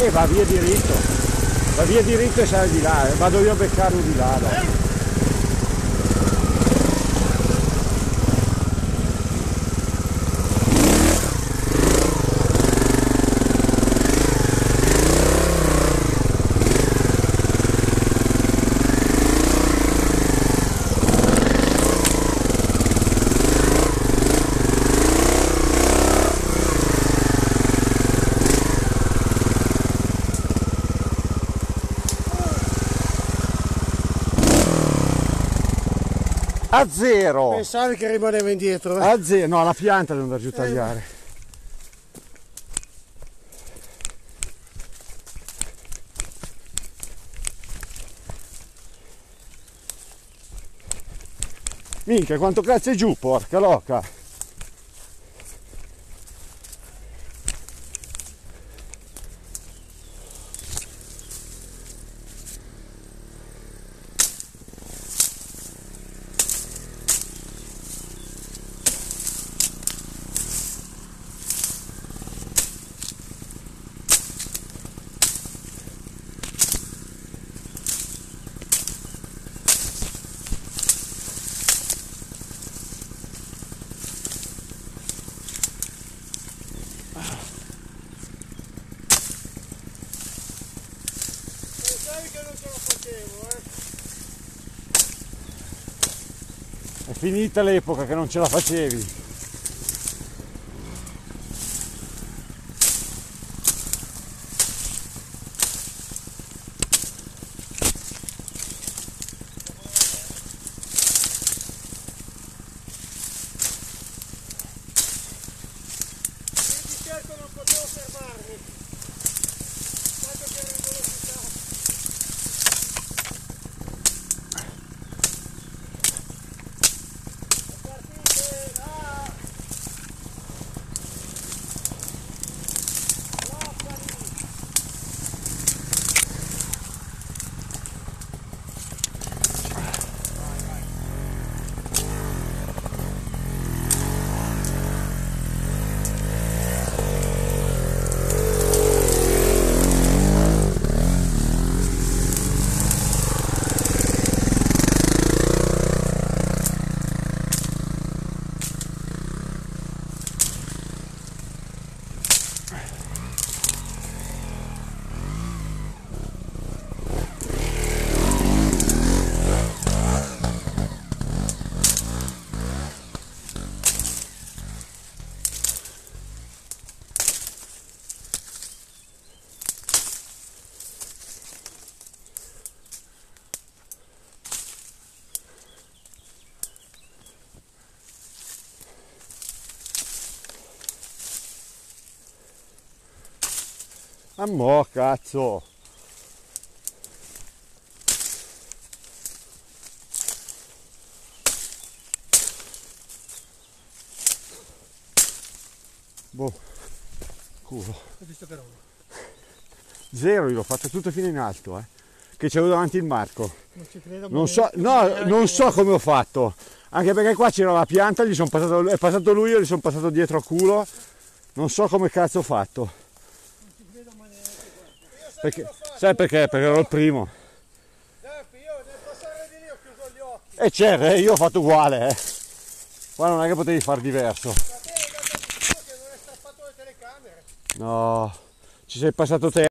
E va via diritto e sale di là, vado io a beccarlo di là. Dai. A zero! Pensavi che rimaneva indietro? A zero, no, la pianta devo andare giù a tagliare. Minchia, quanto cazzo è giù, porca loca! Pensavi che non ce la facevo, È finita l'epoca che non ce la facevi. Di certo non potevo fermarmi, tanto che ero in velocità. Partite, là! Ah mo cazzo! Boh, culo. Hai visto che roba? Zero, io l'ho fatto tutto fino in alto, che c'avevo davanti il marco. Non ci credo. Non so, no, non so come ho fatto, anche perché qua c'era la pianta, gli sono passato, è passato lui, io gli sono passato dietro a culo, non so come cazzo ho fatto. Non ci credo ma neanche. Perché, sai perché? Perché ero il primo. Io nel passare di lì ho chiuso gli occhi. E c'era, io ho fatto uguale, Qua non è che potevi far diverso. Ma te hai dato sicuro che non hai strappato le telecamere? No, ci sei passato te.